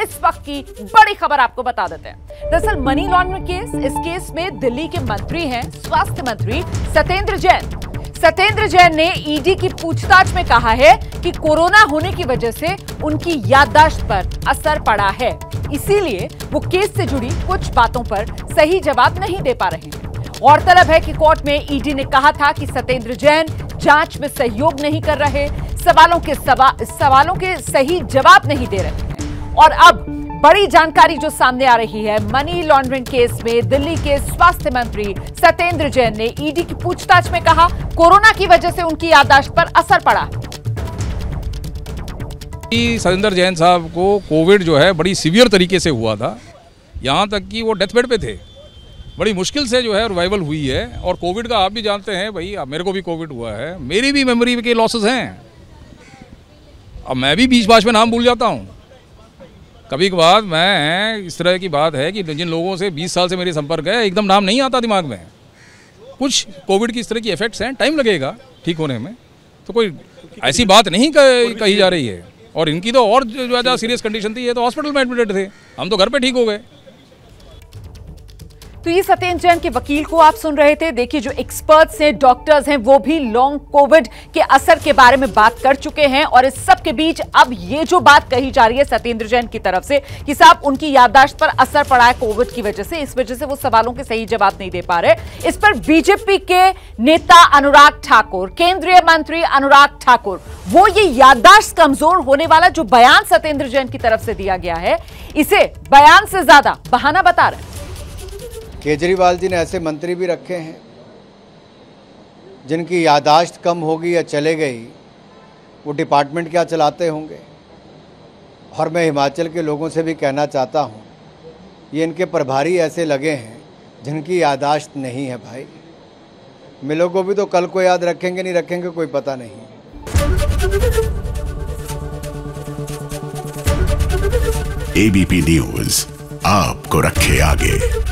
इस वक्त की बड़ी खबर आपको बता देते हैं। दरअसल मनी लॉन्ड्रिंग केस, इस केस में दिल्ली के मंत्री हैं स्वास्थ्य मंत्री सत्येंद्र जैन। सत्येंद्र जैन ने ईडी की पूछताछ में कहा है कि कोरोना होने की वजह से उनकी याददाश्त पर असर पड़ा है, इसीलिए वो केस से जुड़ी कुछ बातों पर सही जवाब नहीं दे पा रहे हैं। गौरतलब है कि कोर्ट में ईडी ने कहा था कि सत्येंद्र जैन जांच में सहयोग नहीं कर रहे, सवालों के सही जवाब नहीं दे रहे हैं। और अब बड़ी जानकारी जो सामने आ रही है, मनी लॉन्ड्रिंग केस में दिल्ली के स्वास्थ्य मंत्री सत्येंद्र जैन ने ईडी की पूछताछ में कहा कोरोना की वजह से उनकी याददाश्त पर असर पड़ा। सत्येंद्र जैन साहब को कोविड जो है बड़ी सीवियर तरीके से हुआ था, यहाँ तक कि वो डेथ बेड पे थे। बड़ी मुश्किल से जो है रिवाइवल हुई है। और कोविड का आप भी जानते हैं भाई, अब मेरे को भी कोविड हुआ है, मेरी भी मेमोरी के लॉसेस हैं। अब मैं भी बीच बाच में नाम भूल जाता हूँ कभी कभार। मैं इस तरह की बात है कि जिन लोगों से 20 साल से मेरे संपर्क है, एकदम नाम नहीं आता दिमाग में। कुछ कोविड की इस तरह की इफेक्ट्स हैं, टाइम लगेगा ठीक होने में, तो कोई ऐसी बात नहीं कही जा रही है। और इनकी तो और ज़्यादा सीरियस कंडीशन थी, ये तो हॉस्पिटल में एडमिटेड थे, हम तो घर पे ठीक हो गए। तो ये सत्येंद्र जैन के वकील को आप सुन रहे थे। देखिए, जो एक्सपर्ट्स हैं, डॉक्टर्स हैं, वो भी लॉन्ग कोविड के असर के बारे में बात कर चुके हैं। और इस सब के बीच अब ये जो बात कही जा रही है सत्येंद्र जैन की तरफ से कि साहब उनकी याददाश्त पर असर पड़ा है कोविड की वजह से, इस वजह से वो सवालों के सही जवाब नहीं दे पा रहे। इस पर बीजेपी के नेता अनुराग ठाकुर, केंद्रीय मंत्री अनुराग ठाकुर, वो ये याददाश्त कमजोर होने वाला जो बयान सत्येंद्र जैन की तरफ से दिया गया है, इसे बयान से ज्यादा बहाना बता रहे हैं। केजरीवाल जी ने ऐसे मंत्री भी रखे हैं जिनकी याददाश्त कम होगी या चले गई, वो डिपार्टमेंट क्या चलाते होंगे। और मैं हिमाचल के लोगों से भी कहना चाहता हूँ, ये इनके प्रभारी ऐसे लगे हैं जिनकी याददाश्त नहीं है। भाई मिलों भी तो कल को याद रखेंगे नहीं रखेंगे कोई पता नहीं। एबीपी न्यूज़ आपको रखे आगे।